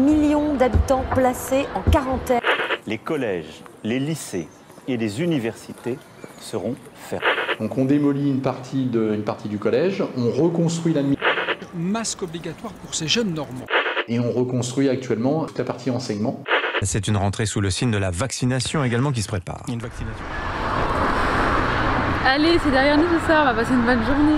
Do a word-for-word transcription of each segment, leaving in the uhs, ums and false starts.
millions d'habitants placés en quarantaine. Les collèges, les lycées et les universités seront fermés. Donc on démolit une partie, de, une partie du collège, on reconstruit l'administration. Masque obligatoire pour ces jeunes Normands. Et on reconstruit actuellement toute la partie enseignement. C'est une rentrée sous le signe de la vaccination également qui se prépare. Une vaccination. Allez, c'est derrière nous tout ça, on va passer une bonne journée.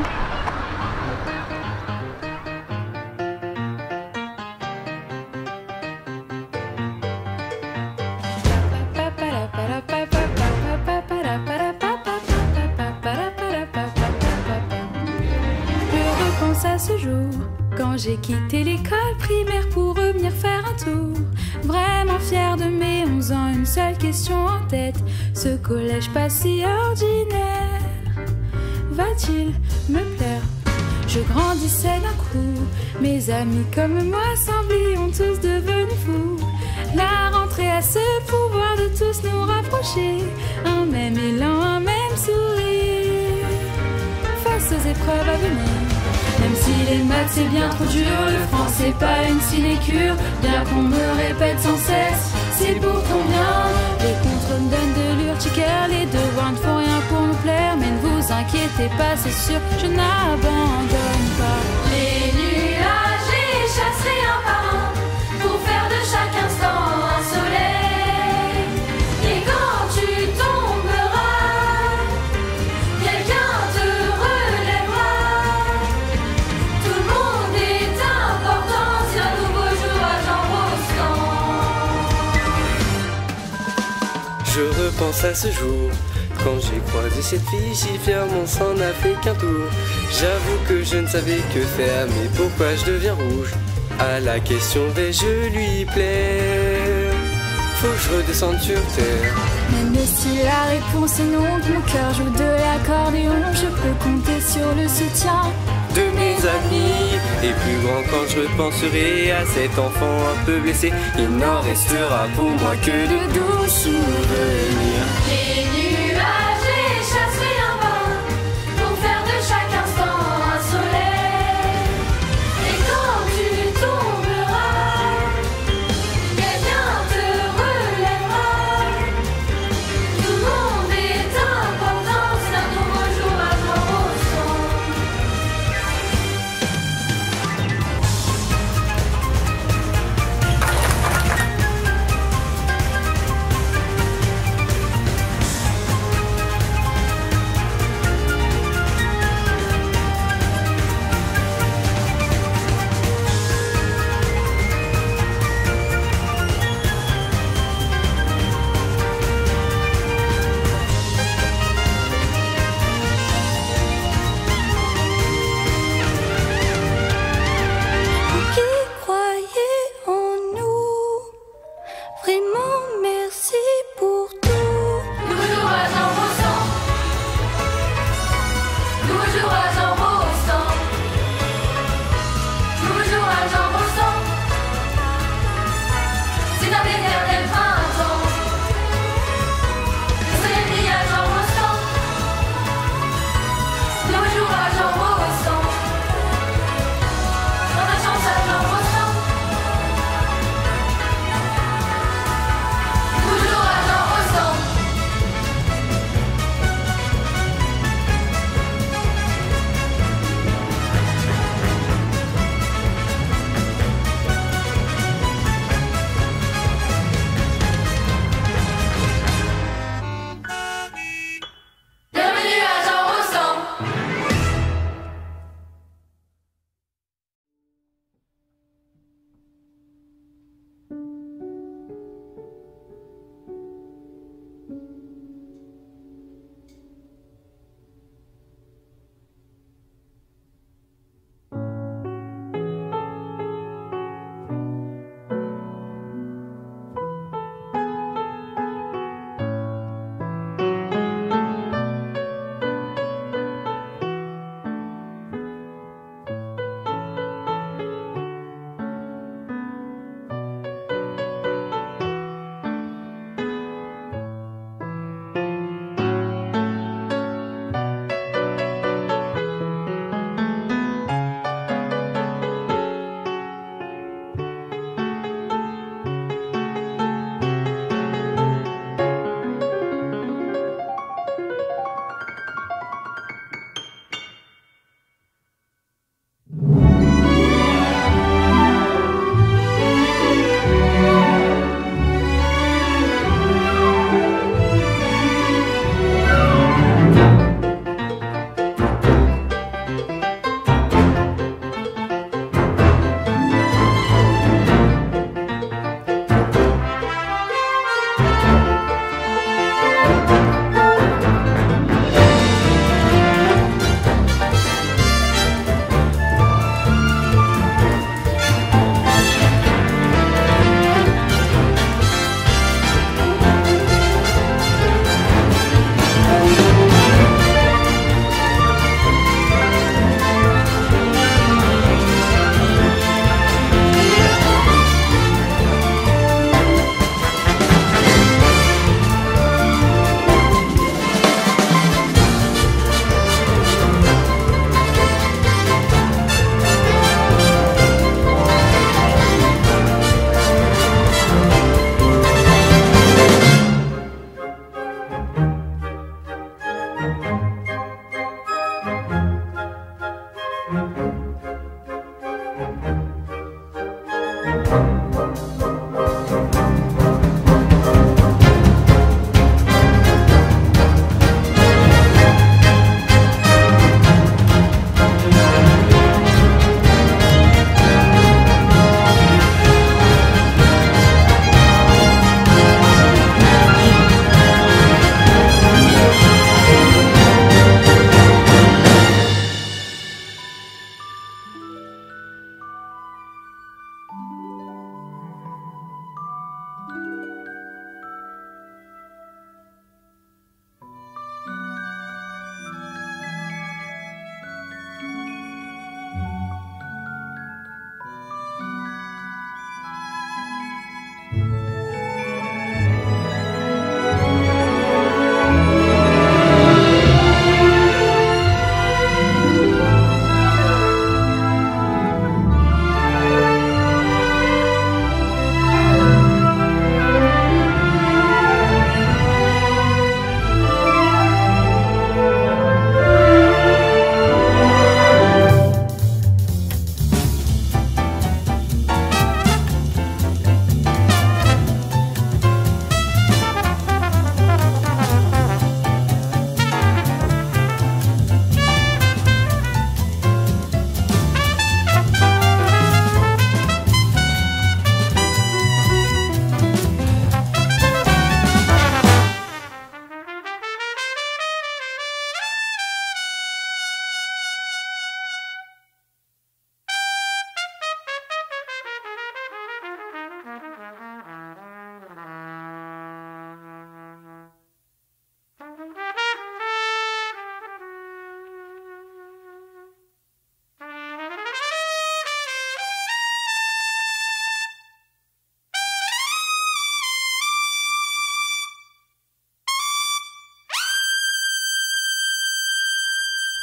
Je repense à ce jour, quand j'ai quitté l'école primaire pour revenir faire un tour. Vraiment fière de mes onze ans, une seule question en tête. Ce collège pas si ordinaire va-t-il me plaire? Je grandissais d'un coup, mes amis comme moi semblions tous devenus fous. La rentrée a ce pouvoir de tous nous rapprocher, un même élan, un même sourire face aux épreuves à venir. Même si les maths c'est bien trop dur, le français pas une sinécure. Bien qu'on me répète sans cesse, c'est pour ton bien. Les contrôles me donnent de l'urticaire, les devoirs ne font rien pour nous plaire. Mais ne vous inquiétez pas, c'est sûr, je n'abandonne pas. Les nuages les chasserai un par un, pour faire de chaque instant un soleil. Et quand tu tomberas, quelqu'un te relèvera. Tout le monde est important, c'est un nouveau jour à Jean Rostand. Je repense à ce jour, quand j'ai croisé cette fille si fièrement, s'en a fait qu'un tour. J'avoue que je ne savais que faire, mais pourquoi je deviens rouge? À la question vais-je lui plaire? Faut que je redescende sur terre. Même si la réponse est non, que mon cœur joue de l'accordéon, je peux compter sur le soutien de mes amis. Et plus grand quand je repenserai à cet enfant un peu blessé, il n'en restera pour moi que de doux souvenirs. Les nuages les chasserai un par un, pour faire de chaque instant un soleil. Et quand tu tomberas, quelqu'un te relèvera. Tout le monde est important, c'est un nouveau jour à Jean Rostand.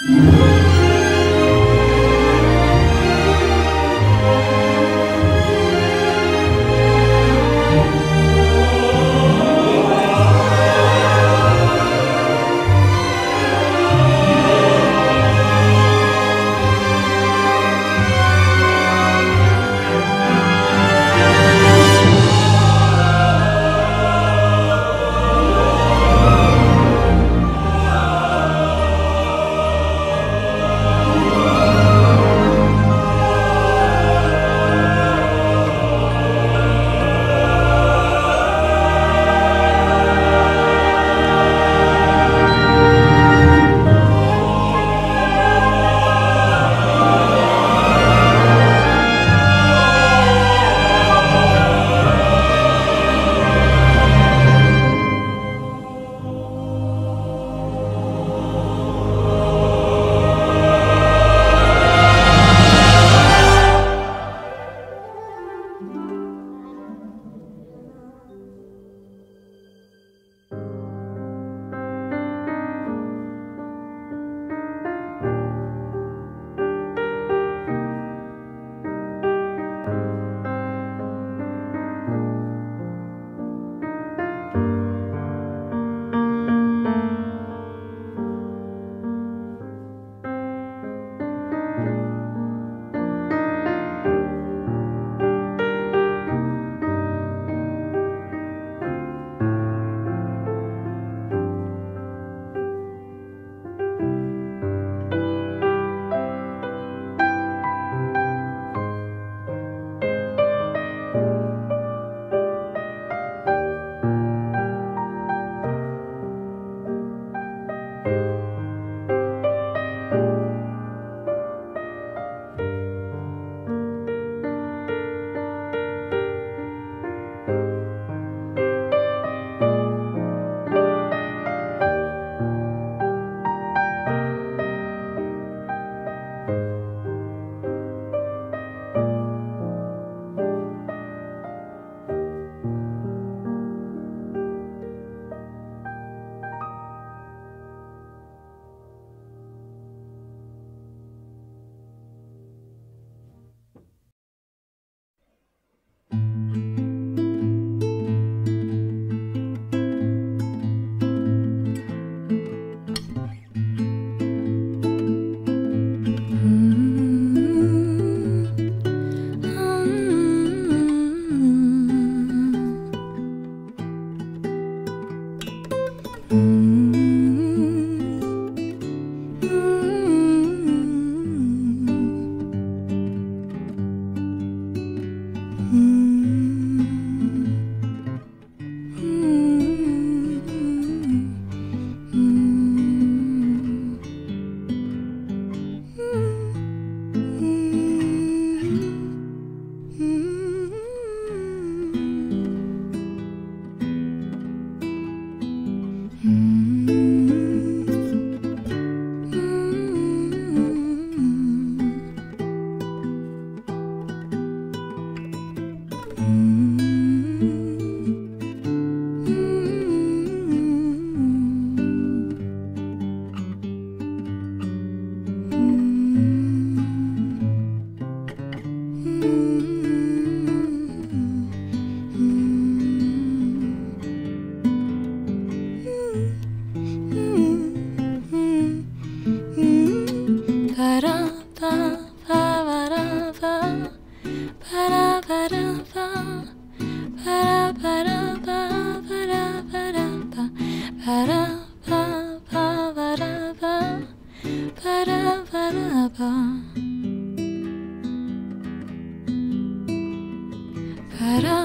Para